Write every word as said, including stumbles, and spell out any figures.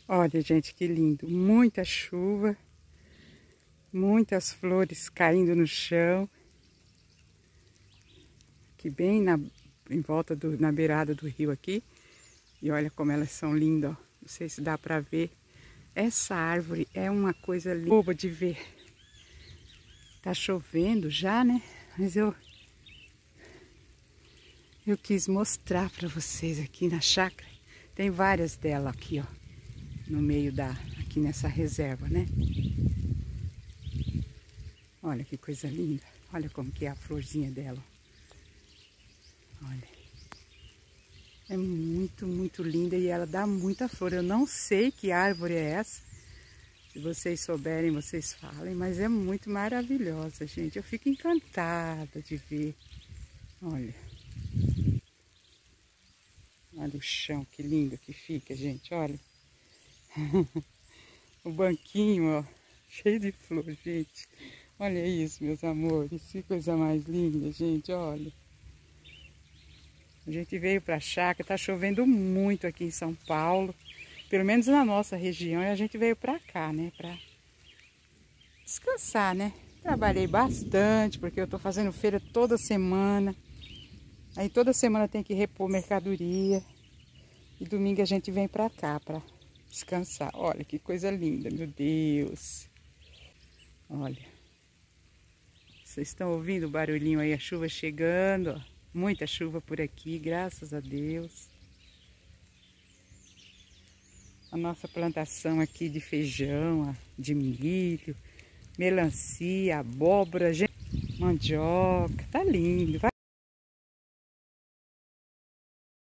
Olha, gente, que lindo. Muita chuva, muitas flores caindo no chão. Aqui bem na, em volta, do, na beirada do rio aqui. E olha como elas são lindas, ó. Não sei se dá pra ver. Essa árvore é uma coisa boba de ver. Tá chovendo já, né? Mas eu... Eu quis mostrar pra vocês aqui na chácara. Tem várias delas aqui, ó. No meio da... Aqui nessa reserva, né? Olha que coisa linda. Olha como que é a florzinha dela. Olha. É muito, muito linda e ela dá muita flor. Eu não sei que árvore é essa. Se vocês souberem, vocês falem. Mas é muito maravilhosa, gente. Eu fico encantada de ver. Olha. Olha o chão, que lindo que fica, gente. Olha. O banquinho, ó. Cheio de flor, gente. Olha isso, meus amores. Que coisa mais linda, gente. Olha. A gente veio pra chácara. Tá chovendo muito aqui em São Paulo. Pelo menos na nossa região. E a gente veio pra cá, né? Pra descansar, né? Trabalhei bastante, porque eu tô fazendo feira toda semana. Aí toda semana tem que repor mercadoria. E domingo a gente vem pra cá pra descansar. Olha que coisa linda, meu Deus. Olha. Vocês estão ouvindo o barulhinho aí, a chuva chegando, ó. Muita chuva por aqui, graças a Deus. A nossa plantação aqui de feijão, de milho, melancia, abóbora, mandioca. Tá lindo. Vai